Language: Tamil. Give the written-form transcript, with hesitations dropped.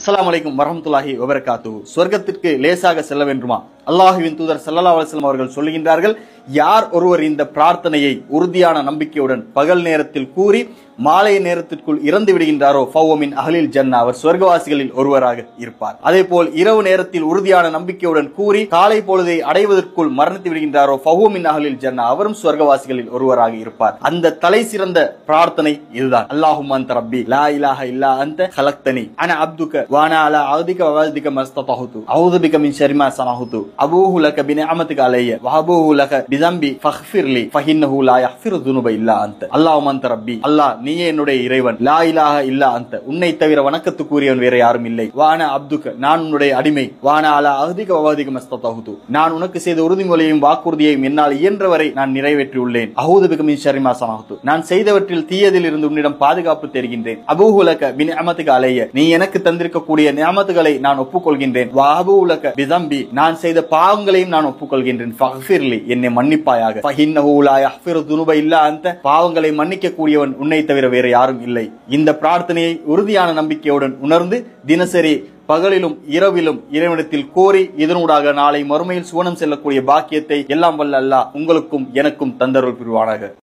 அஸ்ஸலாமு அலைக்கும் வரஹ்மத்துல்லாஹி வபரகாத்துஹு. சொர்க்கத்திற்கு லேசாக செல்ல வேண்டுமா? அல்லாஹ்வின் தூதர் ஸல்லல்லாஹு அலைஹி வஸல்லம் அவர்கள் சொல்லுகின்றார்கள், யார் ஒருவர் இந்த பிரார்த்தனையை உறுதியான நம்பிக்கையுடன் பகல் நேரத்தில் கூறி மாலை நேரத்திற்குள் இறந்து விடுகின்றாரோ ஃபஹுவ மின் அஹ்லில் ஜன்னah, அவர் சொர்க்கவாசிகளில் ஒருவராக இருப்பார். அதேபோல் இரவு நேரத்தில் உறுதியான நம்பிக்கையுடன் கூறி காலை பொழுதை அடைவதற்குள் மரணித்து விடுகின்றாரோ ஃபஹுவ மின் அஹ்லில் ஜன்னah, அவரும் சொர்க்கவாசிகளில் ஒருவராக இருப்பார். அந்த தலை சிறந்த பிரார்த்தனை இதுதான். அல்லாஹும்ம அன்த ரப்பி லா இலாஹ இல்லா அன்த ஹலக்தனி அன அப்துக வ அனா அலா அஹ்திக வ வஅதிக மஸ்ததஹது அஊது பிக மின் ஷர்ரி மா ஸனஹது அபூஹு லக பினிஅமதிக அலைய வ அபூஹு லக பிஸம்பி ஃபக்ஃபிர்லி ஃபஇன்னஹு லா யக்ஃபிரு ذுனுப இல்லா அன்த. அல்லாஹும்ம அன்த ரப்பி, அல்லாஹ் நீயே என்னுடைய இறைவன். லா இலாஹ இல்லா அன்த, உன்னை தவிர வணக்கத்துக்குரியவன் வேற யாரும் இல்லை. வ அனா அப்துக, நான் உன்னுடைய அடிமை. வ அனா அலா அஹ்திக வ வஅதிக மஸ்ததஹது, நான் உனக்கு செய்த உறுதிமொழியையும் வாக்குறுதியையும் என்னால் இயன்றவரை நான் நிறைவேற்றியுள்ளேன். அஊது பிக மின் ஷர்ரி மா ஸனஹது, நான் செய்தவற்றில் தீயதில் இருந்து உன்னிடம் பாதுகாப்பு தேடுகின்றேன். அபூஹு லக பினிஅமதிக அலைய, நீ எனக்கு தந்திருக்கக்கூடிய நிஅமத்துகளை நான் ஒப்புக்கொள்கின்றேன். வ அபூஹு லக பிஸம்பி, நான் செய்த பாவங்களையும் நான் ஒப்புக்கொள்கின்றேன். ஃபக்ஃபிர்லி, என்னை மன்னிப்பாயாக. ஃபஇன்னஹு லா யக்ஃபிரு ذுனுப இல்லா அன்த, பாவங்களை மன்னிக்க கூடியவன் உன்னை தவிர வேற யாரும் இல்லை. இந்த பிரார்த்தனையை உறுதியான நம்பிக்கையுடன் உணர்ந்து தினசரி பகலிலும் இரவிலும் இறைவனிடத்தில் கோரி இதனூடாக நாளை மறுமையில் சுவனம் செல்லக்கூடிய பாக்கியத்தை எல்லாம் வல்ல அல்லாஹ் உங்களுக்கும் எனக்கும் தந்தருள் புரிவானாக.